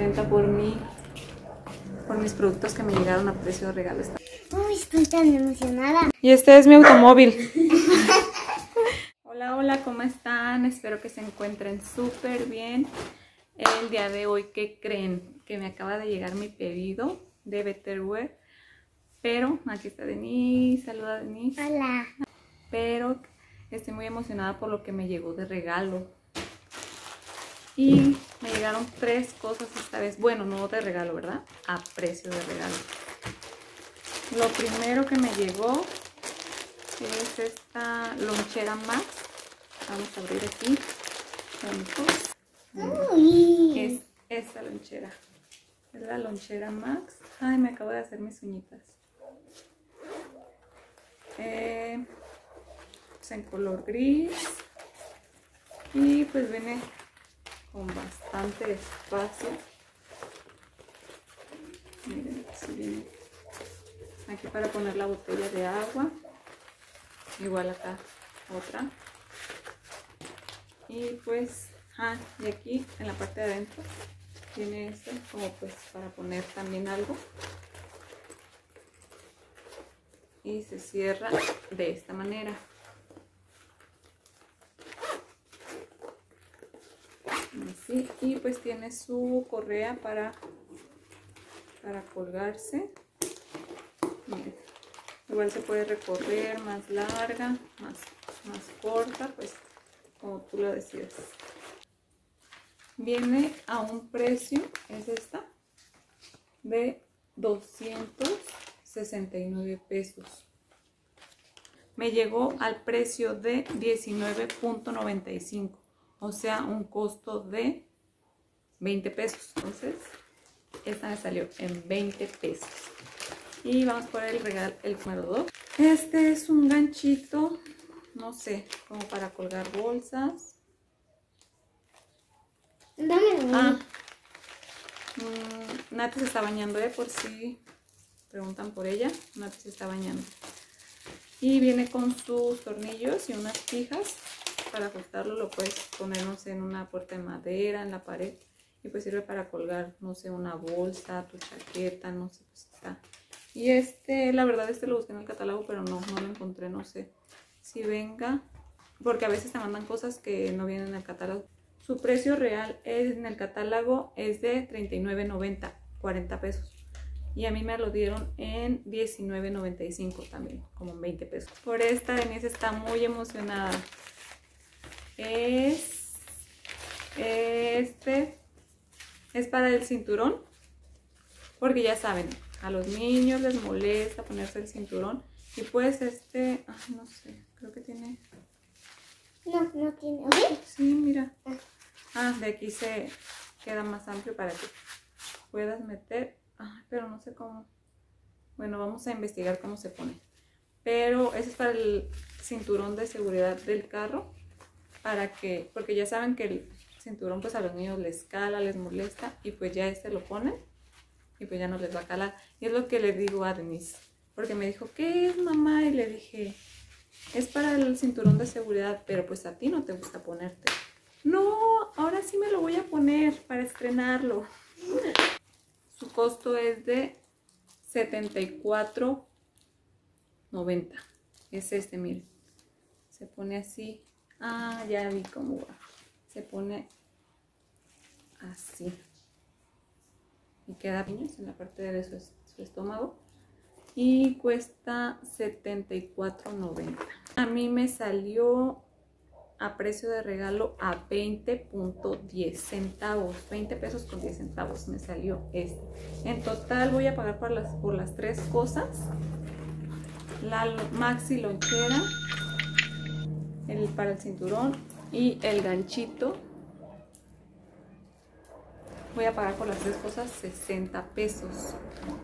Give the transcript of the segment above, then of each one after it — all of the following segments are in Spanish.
contenta por mis productos que me llegaron a precio de regalo. Uy, estoy tan emocionada. Y este es mi automóvil. Hola, hola, ¿cómo están? Espero que se encuentren súper bien. El día de hoy, ¿qué creen? Que me acaba de llegar mi pedido de Betterware. Pero aquí está Denise. Saluda, Denise. Hola. Pero estoy muy emocionada por lo que me llegó de regalo. Y me llegaron 3 cosas esta vez. Bueno, no de regalo, ¿verdad? A precio de regalo. Lo primero que me llegó es esta lonchera Max. Vamos a abrir aquí. Uy. Es esta lonchera. Es la lonchera Max. Ay, me acabo de hacer mis uñitas. Pues en color gris. Y pues viene con bastante espacio. Miren, así viene. Aquí para poner la botella de agua. Igual acá otra. Y pues, y aquí en la parte de adentro tiene esto como pues para poner también algo. Y se cierra de esta manera. Así, y pues tiene su correa para colgarse. Miren, igual se puede recorrer más larga, más corta, pues como tú lo decidas. Viene a un precio, es esta, de 269 pesos. Me llegó al precio de 19.95, o sea, un costo de 20 pesos. Entonces, esta me salió en 20 pesos. Y vamos por el regalo, el número 2. Este es un ganchito, no sé, como para colgar bolsas. Dámelo. Nati se está bañando, por si preguntan por ella. Nati se está bañando. Y viene con sus tornillos y unas pijas. Para ajustarlo lo puedes poner, no sé, en una puerta de madera, en la pared. Y pues sirve para colgar, no sé, una bolsa, tu chaqueta, no sé, pues está. Y la verdad lo busqué en el catálogo, pero no lo encontré, no sé si venga. Porque a veces te mandan cosas que no vienen en el catálogo. Su precio real en el catálogo es de $39.90, 40 pesos. Y a mí me lo dieron en $19.95 también, como en 20 pesos. Por esta, Denise está muy emocionada. Es para el cinturón, porque ya saben, a los niños les molesta ponerse el cinturón. Y pues no sé, creo que tiene... No tiene. Sí, mira. De aquí se queda más amplio para que puedas meter. Pero no sé cómo. Bueno, vamos a investigar cómo se pone. Pero ese es para el cinturón de seguridad del carro. Porque ya saben que el cinturón pues a los niños les cala, les molesta. Y pues ya lo ponen y pues ya no les va a calar. Y es lo que le digo a Denise. Porque me dijo, ¿qué es, mamá? Y le dije, es para el cinturón de seguridad, pero pues a ti no te gusta ponerte. No, ahora sí me lo voy a poner para estrenarlo. Su costo es de $74.90. Es miren. Se pone así. Ya vi cómo va. Se pone así. Y queda piñas en la parte de su estómago. Y cuesta $74.90. A mí me salió a precio de regalo a 20.10 centavos. 20 pesos con 10 centavos me salió este. En total voy a pagar por las 3 cosas. La maxi lonchera, para el cinturón y el ganchito. Voy a pagar por las 3 cosas 60 pesos.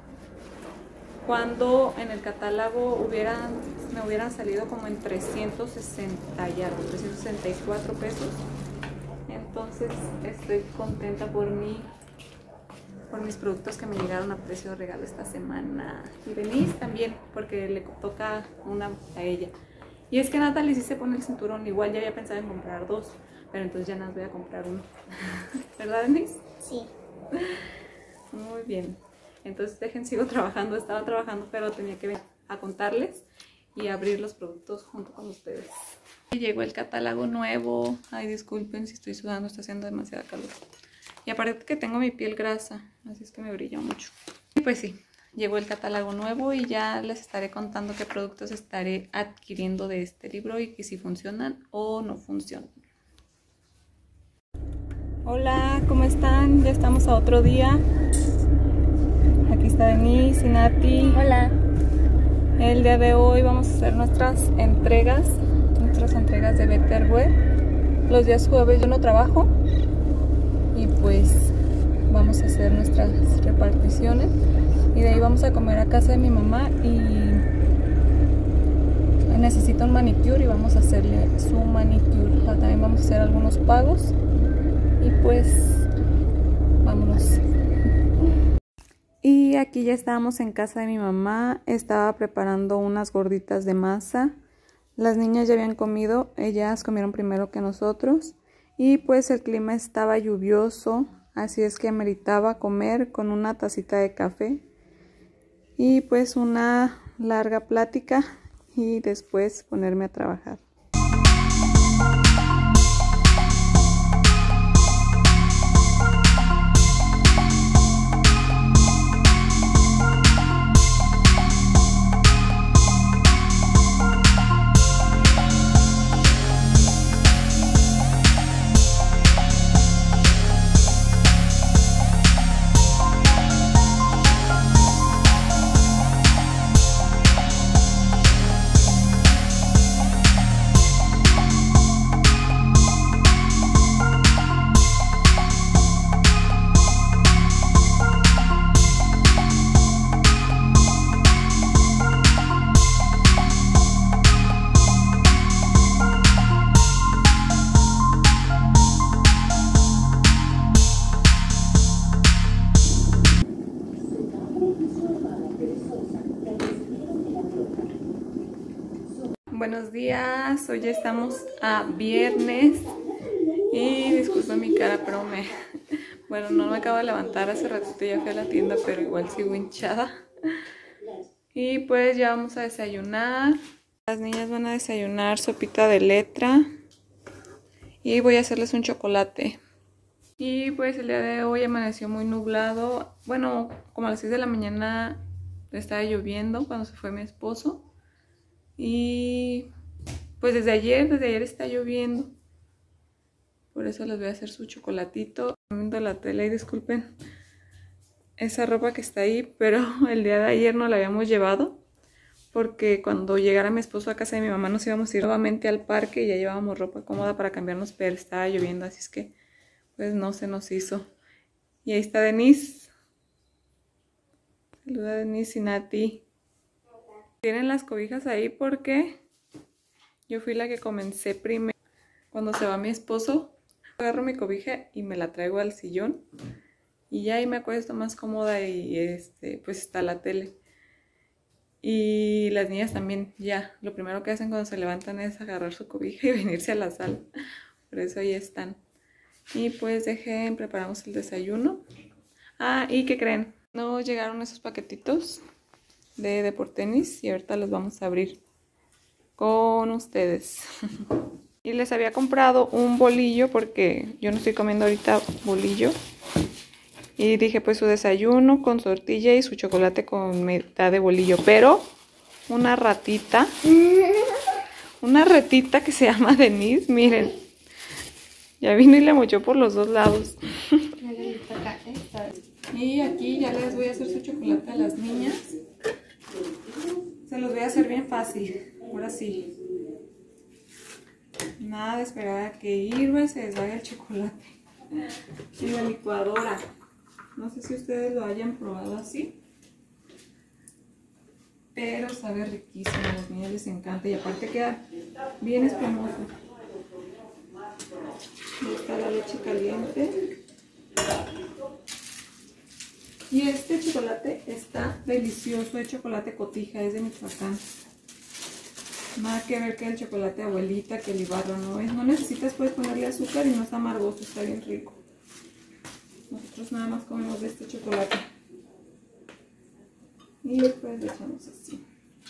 Cuando en el catálogo me hubieran salido como en 360 y algo, 364 pesos. Entonces estoy contenta por mis productos que me llegaron a precio de regalo esta semana. Y Denise también, porque le toca una a ella. Y es que Natalie sí se pone el cinturón, igual ya había pensado en comprar 2, pero entonces ya nos voy a comprar uno. ¿Verdad, Denise? Sí. Muy bien. Entonces sigo trabajando. Estaba trabajando, pero tenía que venir a contarles y abrir los productos junto con ustedes. Y llegó el catálogo nuevo. Ay, disculpen si estoy sudando, está haciendo demasiada calor. Y aparte que tengo mi piel grasa, así es que me brilla mucho. Y pues sí, llegó el catálogo nuevo y ya les estaré contando qué productos estaré adquiriendo de este libro y que si funcionan o no funcionan. Hola, ¿cómo están? Ya estamos a otro día. Aquí está Denise y Nati. Hola. El día de hoy vamos a hacer nuestras entregas de Betterware. Los días jueves yo no trabajo y pues vamos a hacer nuestras reparticiones y de ahí vamos a comer a casa de mi mamá y necesita un manicure y vamos a hacerle su manicure. También vamos a hacer algunos pagos y pues vámonos. Y aquí ya estábamos en casa de mi mamá. Estaba preparando unas gorditas de masa. Las niñas ya habían comido, ellas comieron primero que nosotros y pues el clima estaba lluvioso, así es que ameritaba comer con una tacita de café y pues una larga plática y después ponerme a trabajar. Buenos días, hoy ya estamos a viernes y disculpen mi cara, pero bueno, no me acabo de levantar, hace ratito ya fui a la tienda, pero igual sigo hinchada. Y pues ya vamos a desayunar. Las niñas van a desayunar sopita de letra y voy a hacerles un chocolate. Y pues el día de hoy amaneció muy nublado, bueno, como a las 6 de la mañana estaba lloviendo cuando se fue mi esposo. Y pues desde ayer está lloviendo. Por eso les voy a hacer su chocolatito. Estoy viendo la tele y disculpen esa ropa que está ahí, pero el día de ayer no la habíamos llevado porque cuando llegara mi esposo a casa de mi mamá nos íbamos a ir nuevamente al parque y ya llevábamos ropa cómoda para cambiarnos, pero estaba lloviendo, así es que pues no se nos hizo. Y ahí está Denise. Saluda a Denise y Nati. Tienen las cobijas ahí porque yo fui la que comencé primero. Cuando se va mi esposo, agarro mi cobija y me la traigo al sillón. Y ya ahí me acuesto más cómoda y pues está la tele. Y las niñas también ya, lo primero que hacen cuando se levantan es agarrar su cobija y venirse a la sala. Por eso ahí están. Y pues preparamos el desayuno. Ah, ¿y qué creen? No llegaron esos paquetitos de Deportenis y ahorita los vamos a abrir con ustedes. Y les había comprado un bolillo porque yo no estoy comiendo ahorita bolillo. Y dije pues su desayuno con su tortilla y su chocolate con mitad de bolillo. Pero una ratita que se llama Denise, miren. Ya vino y le mochó por los dos lados. Y aquí ya les voy a hacer su chocolate a las niñas. Se los voy a hacer bien fácil. Ahora sí. Nada de esperar a que hirva y se desvaya el chocolate. Y la licuadora. No sé si ustedes lo hayan probado así. Pero sabe riquísimo. A los niños les encanta. Y aparte queda bien espumoso. Ahí está la leche caliente. Y este chocolate está delicioso, es chocolate Cotija, es de Michoacán. Nada que ver que el chocolate abuelita, que el Ibarra, no necesitas, puedes ponerle azúcar y no está amargoso, está bien rico. Nosotros nada más comemos de este chocolate. Y después le echamos así.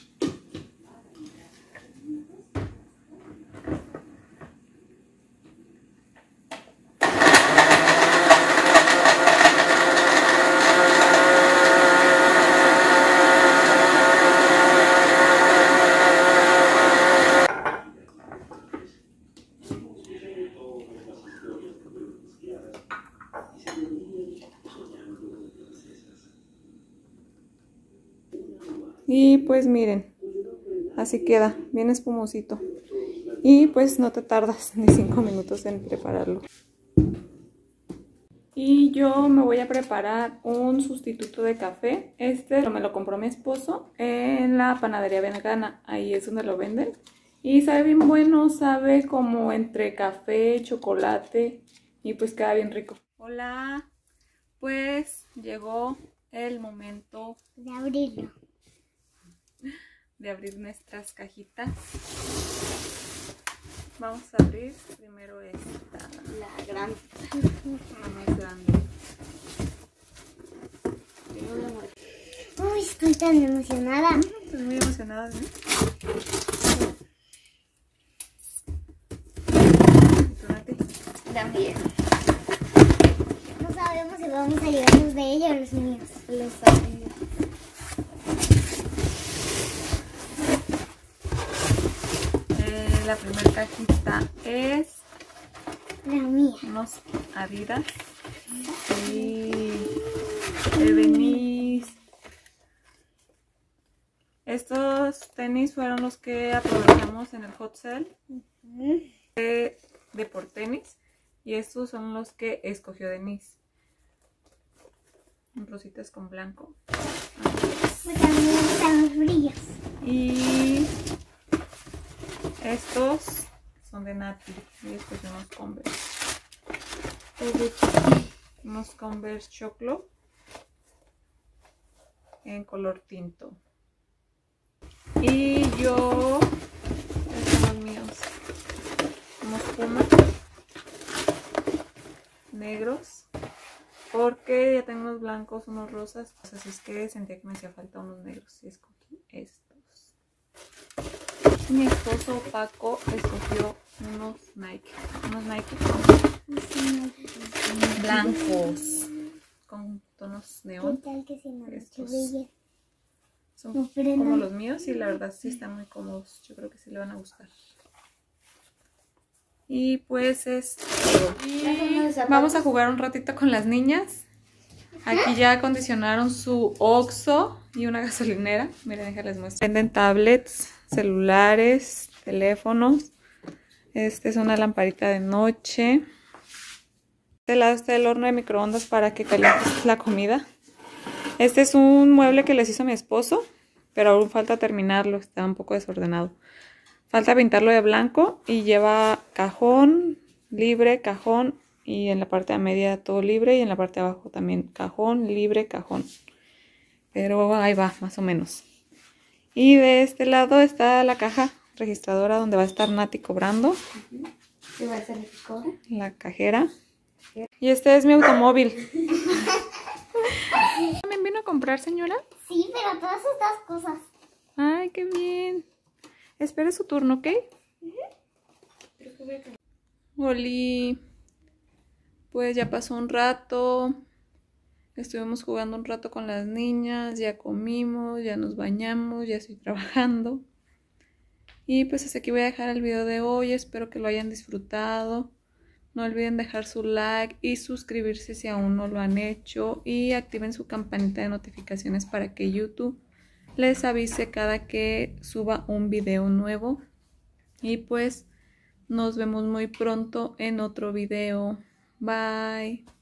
Y pues miren, así queda, bien espumosito. Y pues no te tardas ni 5 minutos en prepararlo. Y yo me voy a preparar un sustituto de café. Este me lo compró mi esposo en la panadería vegana, ahí es donde lo venden. Y sabe bien bueno, sabe como entre café, chocolate y pues queda bien rico. Hola, pues llegó el momento De abrirlo. de abrir nuestras cajitas. Vamos a abrir primero esta, La grande. la más grande. Uy, estoy tan emocionada. Estoy muy emocionada, ¿no? También. No sabemos si vamos a llegar los de ella o los míos. Los míos. La primera cajita es La mía. unos Adidas y de Denise. Estos tenis fueron los que aprovechamos en el hot sale de por tenis, y estos son los que escogió Denise. Rositas con blanco. Pues también me gustan los brillos. Y estos son de Nati. Y estos son unos Converse. Unos Converse Choclo en color tinto. Y yo, estos son los míos. Unos Puma negros. Porque ya tengo unos blancos, unos rosas. Así es que sentía que me hacía falta unos negros. Y escogí estos. Mi esposo Paco escogió unos Nike. Unos Nike blancos. Con tonos ¿Qué neón. tal que se me Estos brille? son No, pero como no. los míos y la verdad sí están muy cómodos. Yo creo que sí le van a gustar. Y pues es todo. Y vamos a jugar un ratito con las niñas. Aquí ya acondicionaron su Oxxo y una gasolinera. Miren, déjenles muestro. Venden tablets, celulares, teléfonos. Este es una lamparita de noche. De este lado está el horno de microondas para que calientes la comida. Este es un mueble que les hizo mi esposo, pero aún falta terminarlo, está un poco desordenado. Falta pintarlo de blanco y lleva cajón, libre, cajón, y en la parte de media todo libre y en la parte de abajo también cajón, libre, cajón. Pero ahí va, más o menos. Y de este lado está la caja registradora donde va a estar Nati cobrando. ¿Qué va a ser el cobra? La cajera. Y este es mi automóvil. ¿Me vino a comprar, señora? Sí, pero todas estas cosas. Ay, qué bien. Espere su turno, ¿ok? Oli. Pues ya pasó un rato. Estuvimos jugando un rato con las niñas. Ya comimos, ya nos bañamos, ya estoy trabajando. Y pues hasta aquí voy a dejar el video de hoy. Espero que lo hayan disfrutado. No olviden dejar su like y suscribirse si aún no lo han hecho. Y activen su campanita de notificaciones para que YouTube les avise cada que suba un video nuevo. Y pues nos vemos muy pronto en otro video. Bye.